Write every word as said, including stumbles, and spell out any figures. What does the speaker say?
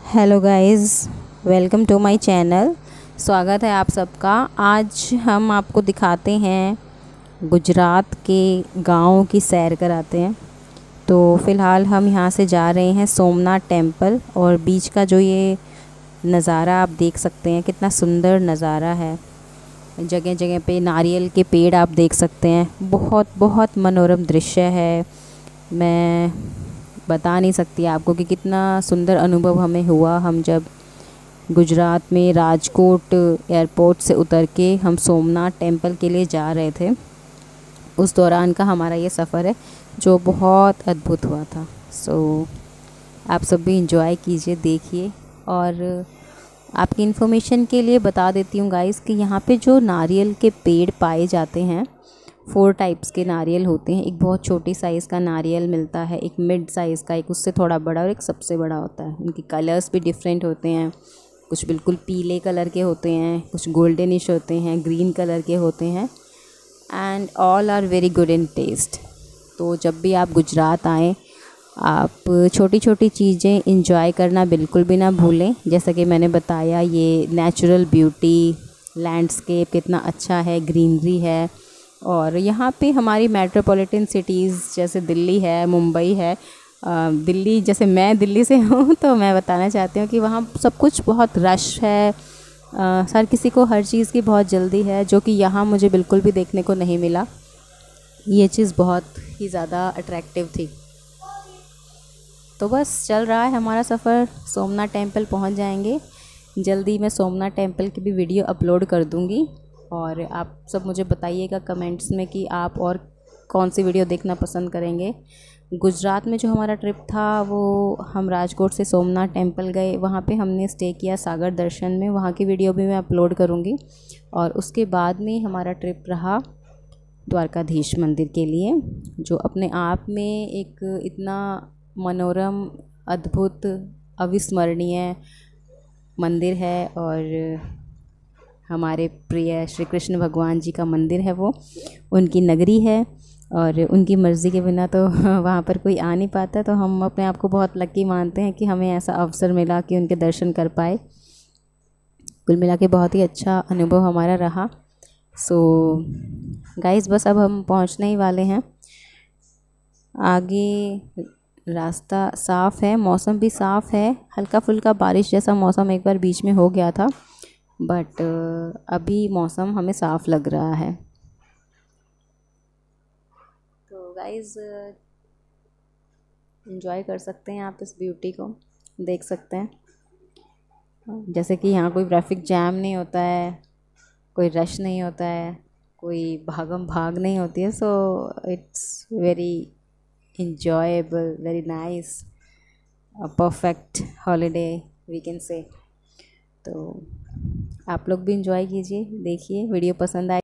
Hello guys, welcome to my channel. स्वागत है आप सबका। आज हम आपको दिखाते हैं गुजरात के गाँव की सैर कराते हैं। तो फ़िलहाल हम यहाँ से जा रहे हैं सोमनाथ टेम्पल, और बीच का जो ये नज़ारा आप देख सकते हैं, कितना सुंदर नज़ारा है। जगह जगह पे नारियल के पेड़ आप देख सकते हैं। बहुत बहुत मनोरम दृश्य है। मैं बता नहीं सकती आपको कि कितना सुंदर अनुभव हमें हुआ। हम जब गुजरात में राजकोट एयरपोर्ट से उतर के हम सोमनाथ टेम्पल के लिए जा रहे थे, उस दौरान का हमारा ये सफ़र है जो बहुत अद्भुत हुआ था। सो आप सब भी इंजॉय कीजिए, देखिए। और आपकी इन्फॉर्मेशन के लिए बता देती हूँ गाइस कि यहाँ पे जो नारियल के पेड़ पाए जाते हैं, फोर टाइप्स के नारियल होते हैं। एक बहुत छोटी साइज़ का नारियल मिलता है, एक मिड साइज़ का, एक उससे थोड़ा बड़ा और एक सबसे बड़ा होता है। उनके कलर्स भी डिफरेंट होते हैं। कुछ बिल्कुल पीले कलर के होते हैं, कुछ गोल्डनिश होते हैं, ग्रीन कलर के होते हैं, and all are very good in taste. तो जब भी आप गुजरात आएँ, आप छोटी छोटी चीज़ें इंजॉय करना बिल्कुल भी ना भूलें। जैसा कि मैंने बताया, ये नेचुरल ब्यूटी, लैंडस्केप कितना अच्छा है, ग्रीनरी है। और यहाँ पे हमारी मेट्रोपॉलिटन सिटीज़ जैसे दिल्ली है, मुंबई है, आ, दिल्ली जैसे मैं दिल्ली से हूँ तो मैं बताना चाहती हूँ कि वहाँ सब कुछ बहुत रश है। आ, हर किसी को हर चीज़ की बहुत जल्दी है, जो कि यहाँ मुझे बिल्कुल भी देखने को नहीं मिला। ये चीज़ बहुत ही ज़्यादा अट्रैक्टिव थी। तो बस चल रहा है हमारा सफ़र। सोमनाथ टेम्पल पहुँच जाएंगे जल्दी। मैं सोमनाथ टेम्पल की भी वीडियो अपलोड कर दूँगी, और आप सब मुझे बताइएगा कमेंट्स में कि आप और कौन सी वीडियो देखना पसंद करेंगे। गुजरात में जो हमारा ट्रिप था, वो हम राजकोट से सोमनाथ टेम्पल गए। वहाँ पे हमने स्टे किया सागर दर्शन में। वहाँ की वीडियो भी मैं अपलोड करूँगी। और उसके बाद में हमारा ट्रिप रहा द्वारकाधीश मंदिर के लिए, जो अपने आप में एक इतना मनोरम, अद्भुत, अविस्मरणीय मंदिर है। और हमारे प्रिय श्री कृष्ण भगवान जी का मंदिर है, वो उनकी नगरी है, और उनकी मर्ज़ी के बिना तो वहाँ पर कोई आ नहीं पाता। तो हम अपने आप को बहुत लकी मानते हैं कि हमें ऐसा अवसर मिला कि उनके दर्शन कर पाए। कुल मिला के बहुत ही अच्छा अनुभव हमारा रहा। सो गाइस, बस अब हम पहुँचने ही वाले हैं। आगे रास्ता साफ़ है, मौसम भी साफ़ है। हल्का फुल्का बारिश जैसा मौसम एक बार बीच में हो गया था, बट अभी मौसम हमें साफ़ लग रहा है। तो गाइस, एंजॉय कर सकते हैं आप इस ब्यूटी को, देख सकते हैं। जैसे कि यहाँ कोई ट्रैफिक जैम नहीं होता है, कोई रश नहीं होता है, कोई भागम भाग नहीं होती है। So it's very enjoyable, very nice, a perfect holiday we can say। तो आप लोग भी इंजॉय कीजिए, देखिए। वीडियो पसंद आए